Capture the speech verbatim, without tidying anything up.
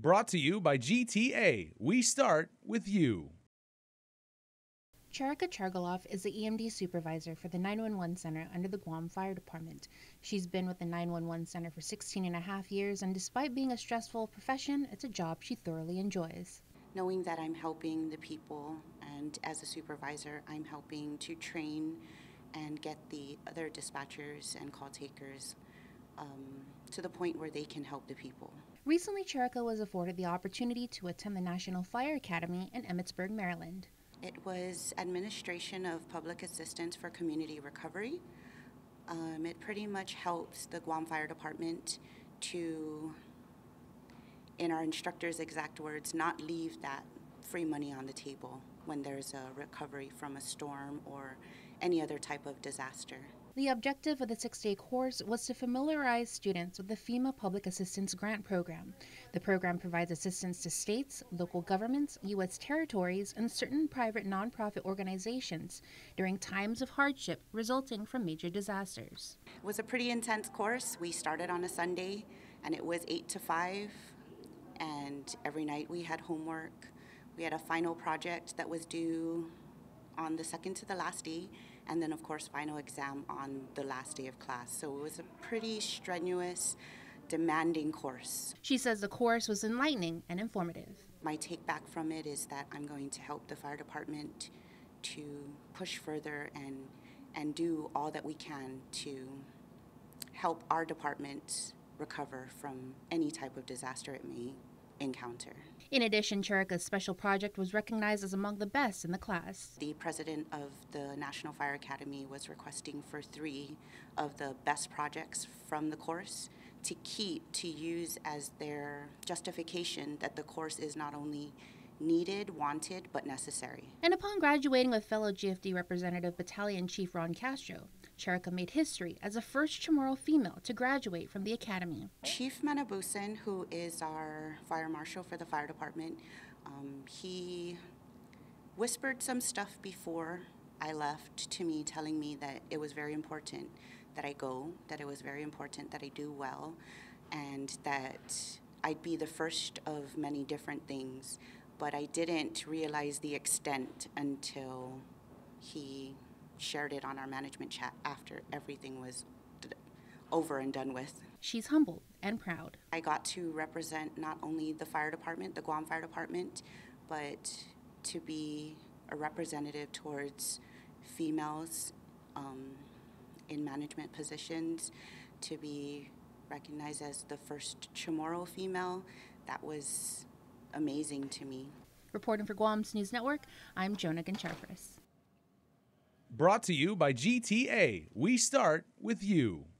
Brought to you by G T A. We start with you. Cherika Chargualaf is the E M D supervisor for the nine one one Center under the Guam Fire Department. She's been with the nine one one Center for sixteen and a half years, and despite being a stressful profession, it's a job she thoroughly enjoys. Knowing that I'm helping the people, and as a supervisor, I'm helping to train and get the other dispatchers and call takers um, to the point where they can help the people. Recently, Cherika was afforded the opportunity to attend the National Fire Academy in Emmitsburg, Maryland. It was Administration of Public Assistance for Community Recovery. Um, it pretty much helps the Guam Fire Department to, in our instructor's exact words, not leave that free money on the table when there's a recovery from a storm or any other type of disaster. The objective of the six-day course was to familiarize students with the FEMA Public Assistance Grant Program. The program provides assistance to states, local governments, U S territories, and certain private nonprofit organizations during times of hardship resulting from major disasters. It was a pretty intense course. We started on a Sunday, and it was eight to five, and every night we had homework. We had a final project that was due on the second to the last day, and then of course final exam on the last day of class. So it was a pretty strenuous, demanding course. She says the course was enlightening and informative. My take back from it is that I'm going to help the fire department to push further and and do all that we can to help our department recover from any type of disaster it may encounter. In addition, Cherika's special project was recognized as among the best in the class. The president of the National Fire Academy was requesting for three of the best projects from the course to keep, to use as their justification that the course is not only needed, wanted, but necessary. And upon graduating with fellow G F D Representative Battalion Chief Ron Castro, Cherika made history as the first CHamoru female to graduate from the academy. Chief Manabusan, who is our fire marshal for the fire department, um, he whispered some stuff before I left to me, telling me that it was very important that I go, that it was very important that I do well, and that I'd be the first of many different things. But I didn't realize the extent until he shared it on our management chat after everything was over and done with. She's humbled and proud. I got to represent not only the fire department, the Guam Fire Department, but to be a representative towards females um, in management positions, to be recognized as the first CHamoru female. That was amazing to me. Reporting for Guam's News Network, I'm Joan Aguon Charfauros. Brought to you by G T A. We start with you.